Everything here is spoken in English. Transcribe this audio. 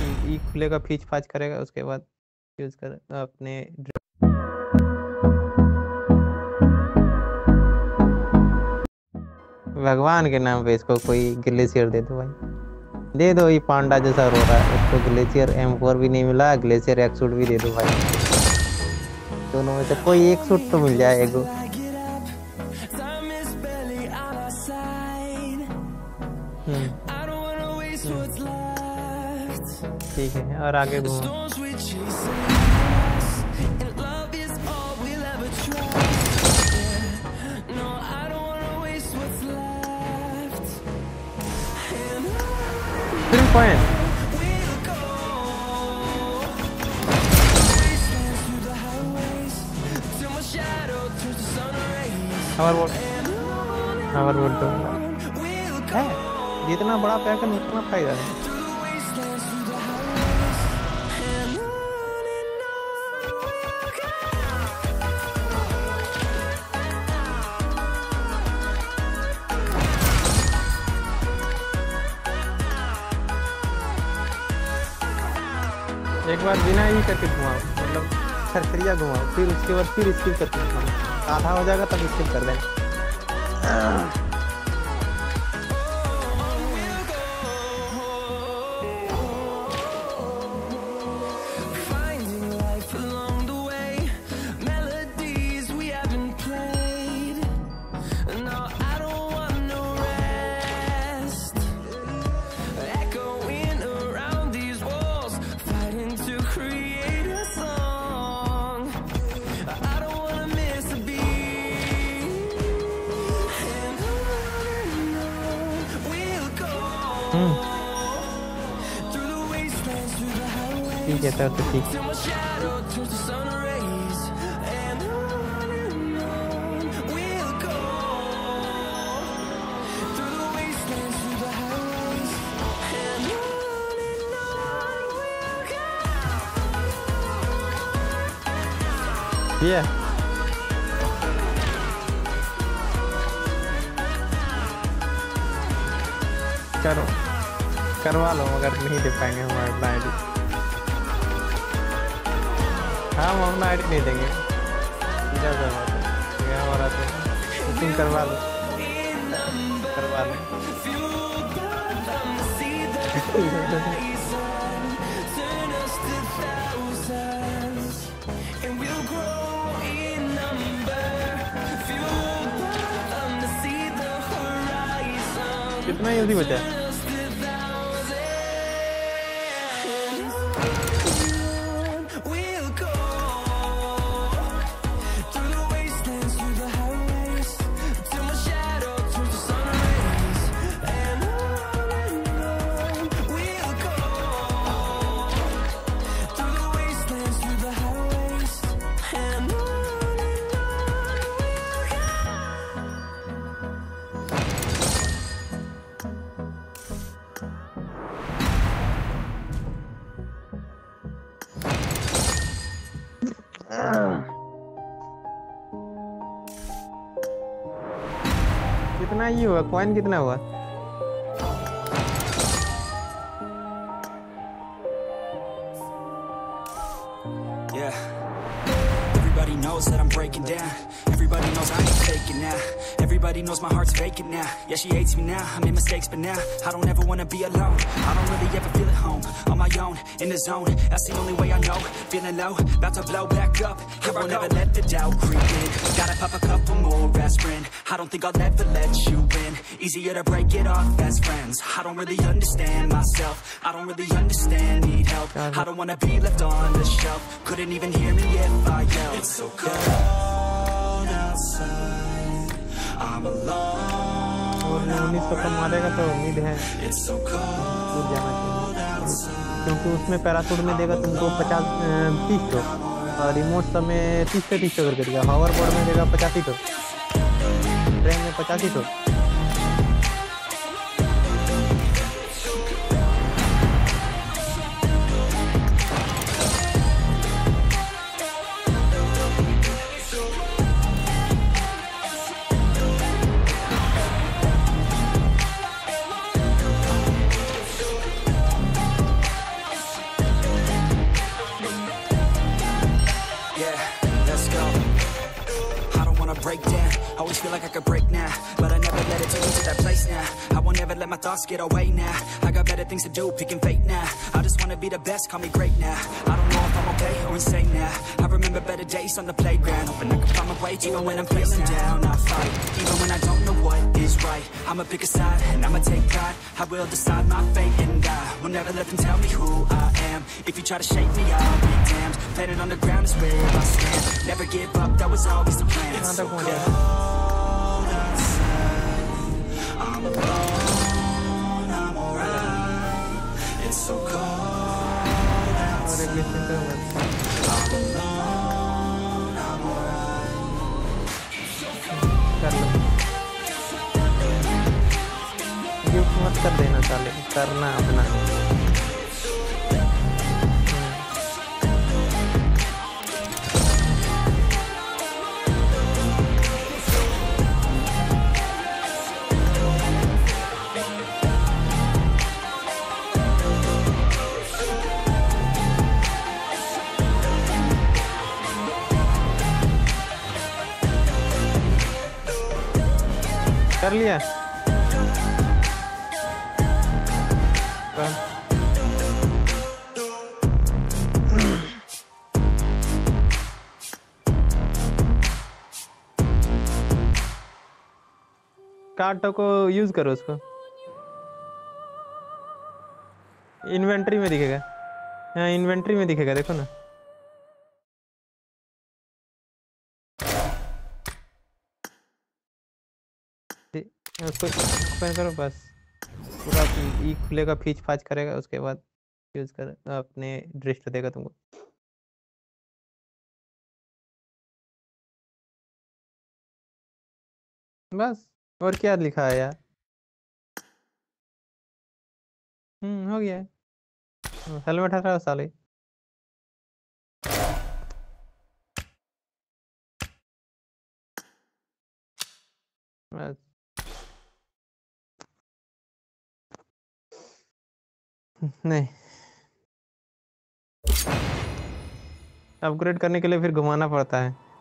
ई खुलेगा, फीच फाच करेगा, उसके बाद यूज कर अपने। भगवान के नाम पे इसको कोई ग्लेशियर दे दो भाई, दे दो। ये पांडा जैसा रो रहा है, इसको ग्लेशियर M4 भी नहीं मिला, ग्लेशियर एक सूट भी दे दो भाई। दोनों में से कोई एक सूट तो मिल जाए एगो। ठीक है, और आगे घूमो। पॉइंट हमार बोल तो है, जितना बड़ा पैक है उतना फायदा है। एक बार बिना ही करके घुमाओ, मतलब छरछरिया घुमाओ, फिर उसके बाद फिर स्किप करके घुमाओ, आधा हो जाएगा तब स्किप कर देना। ठीक है सर, तो ठीक। ये करो, करवा लो, मगर नहीं दे पाएंगे हमारा अपना आईडी। हाँ, हम अपना आईडी नहीं देंगे, सीधा सा बात है। ये हमारा तो तुम करवा लो, करवा लो। कितना जल्दी बचा है? कितना ही हुआ? कॉइन कितना हुआ? Everybody knows that I'm breaking down. Everybody knows I ain't faking now. Everybody knows my heart's vacant now. Yeah, she hates me now, I made mistakes but now I don't ever wanna be alone. I don't really ever feel at home. On my own, in the zone, that's the only way I know. Feeling low, about to blow back up. Here I never let the doubt creep in. Gotta pop a couple more aspirin. I don't think I'll ever let you in. Easier to break it off best friends. I don't really understand myself. I don't really understand, need help. I don't wanna be left on the shelf. Couldn't even hear me if I yelled. It's so cold outside, I'm alone. और 1900 कम मारेगा तो उम्मीद है It's so cold outside. क्योंकि उसमें parachute में देगा तुमको 30 तो, और रिमोट सब में 30 से 30 करके देगा। हावर बोर्ड में देगा 85 तो, ट्रेन में 85 तो। feel like I could break now, but I never let it take me to that place now. I won't ever let my thoughts get away now. I got better things to do, picking fate now. I just wanna be the best, call me great now. I don't know if I'm okay or insane now. I remember better days on the playground, hoping I can find my way even when I'm feeling down. I fight, even when I don't know what is right. I'ma pick a side and I'ma take pride. I will decide my fate and I will never let them tell me who I am. If you try to shake me, I'll be damned. Planet on the ground is where I stand. Never give up, that was always the plan. It's so cold outside. I'm alone, I'm alright. It's so cold outside. I'm alone, I'm alright. It's so cold. Gift मत कर देना साले, करना अपना। कर लिया कार्टो को use करो, उसको इन्वेंटरी में दिखेगा। हाँ इन्वेंटरी में दिखेगा, देखो ना। उसको ओपन करो, बस पूरा ई खुलेगा, फीच फाच करेगा, उसके बाद यूज कर, अपने दृष्टि देगा तुमको। बस और क्या लिखा है यार। हो गया है। हेलमेट हटाओ साले। बस नहीं, अपग्रेड करने के लिए फिर घुमाना पड़ता है।